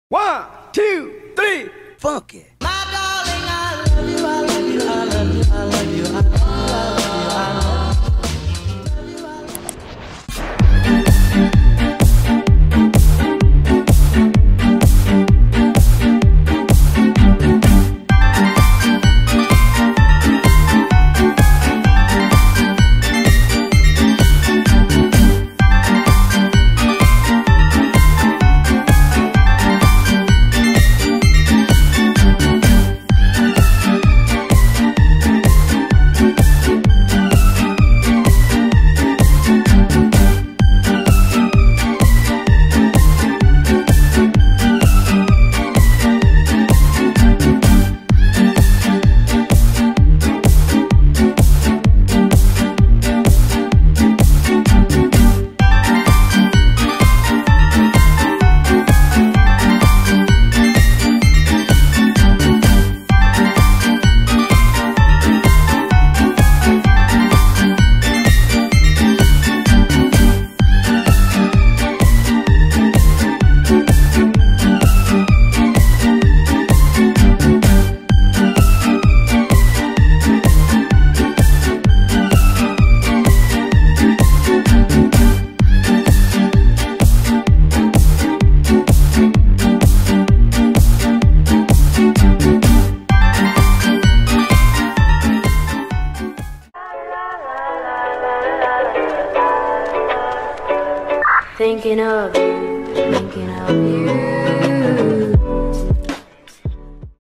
One, two, three, funky. My darling, I love you, I love you, I love you, I love you, I love you, I love you, I love you. Thinking of you, thinking of you.